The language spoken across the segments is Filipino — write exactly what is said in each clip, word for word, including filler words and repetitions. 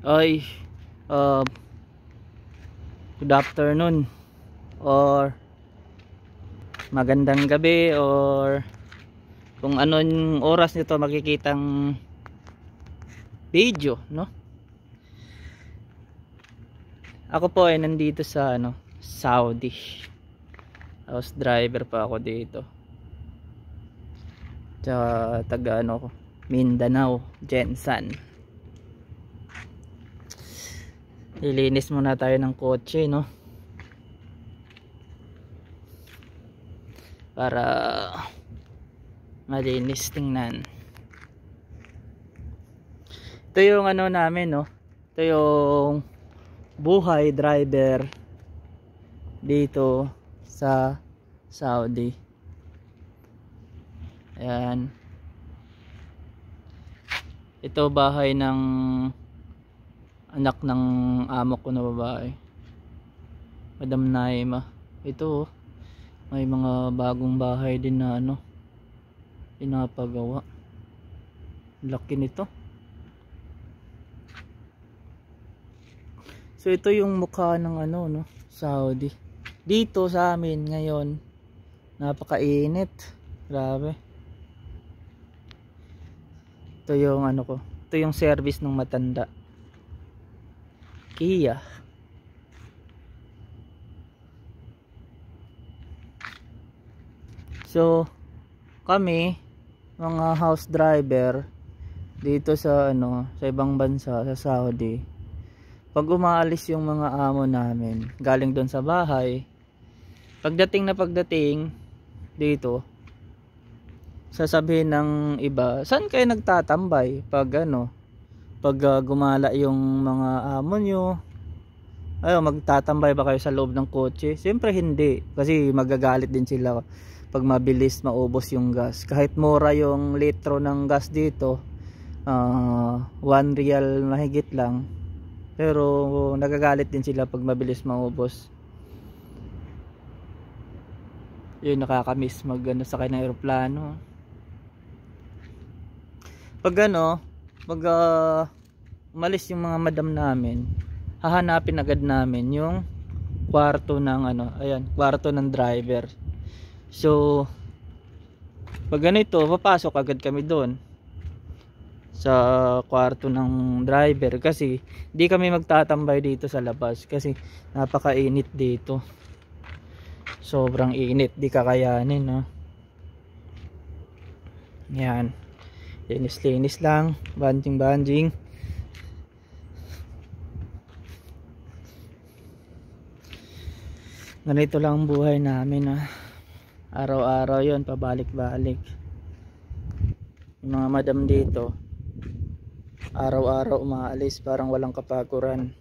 Ay, uh, good afternoon or magandang gabi or kung anong oras nito makikitang video, no? Ako po ay nandito sa ano, Saudi. House driver pa ako dito. Tsaka taga ano ko, Mindanao, Jensan. Lilinis muna tayo ng kotse, no? Para malinis tingnan. Ito yung ano namin, no? Ito yung buhay driver dito sa Saudi. Ayan. Ito bahay ng anak ng amo ko na babae, Madam Naima. Ito may mga bagong bahay din na ano pinapagawa. Laki nito. So ito yung mukha ng ano, no, Saudi. Dito sa amin ngayon napakainit, grabe. Ito yung ano ko, ito yung service ng matanda, Kia. So kami mga house driver dito sa ano, sa ibang bansa sa Saudi, pag umaalis yung mga amo namin galing doon sa bahay, pagdating na pagdating dito, sasabihin ng iba, saan kayo nagtatambay pag ano, pag uh, gumala yung mga amo nyo? Ayo, magtatambay ba kayo sa loob ng kotse? Siyempre hindi, kasi magagalit din sila pag mabilis maubos yung gas. Kahit mura yung litro ng gas dito, uh, one real mahigit lang, pero nagagalit din sila pag mabilis maubos. Yun, nakakamiss mag ano, sakay ng aeroplano. Pag ano, pag uh, umalis yung mga madam namin, hahanapin agad namin yung kwarto ng ano, ayan, kwarto ng driver. So pag ganito, papasok agad kami doon sa kwarto ng driver, kasi di kami magtatambay dito sa labas kasi napakainit dito. Sobrang init, di kakayanin, no? Yan, linis-linis lang, banjing-banjing. Ganito lang ang buhay namin, ah. Araw-araw yon, pabalik-balik. Yung mga madam dito, araw-araw umaalis, parang walang kapaguran.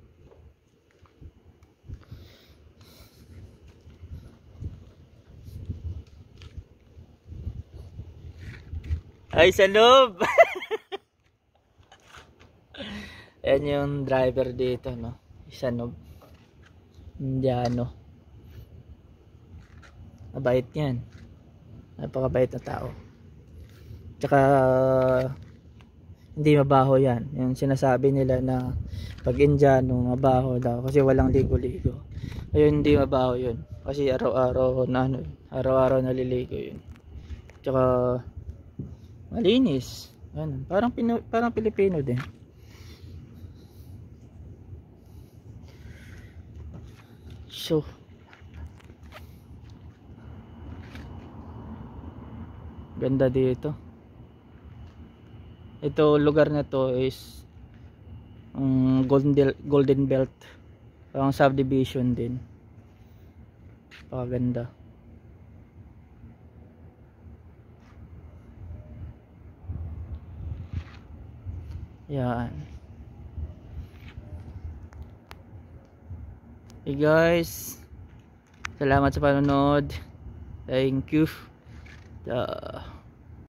Ay, sa loob. Ayan yung driver dito, no? Isanob, Indiano. Mabait yan, napakabait na tao. Tsaka hindi mabaho yan. Yung sinasabi nila na pag Indiano mabaho daw kasi walang ligo-ligo. Ayun, hindi mabaho yun kasi araw-araw na ano, araw-araw naliligo yun. Tsaka malinis. Ano, parang Pino, parang Pilipino din. So ganda dito. Ito lugar na to is um, Golden, Golden Belt, parang subdivision din. Pakaganda. Yan. Hey guys, salamat sa panonood. Thank you. Uh,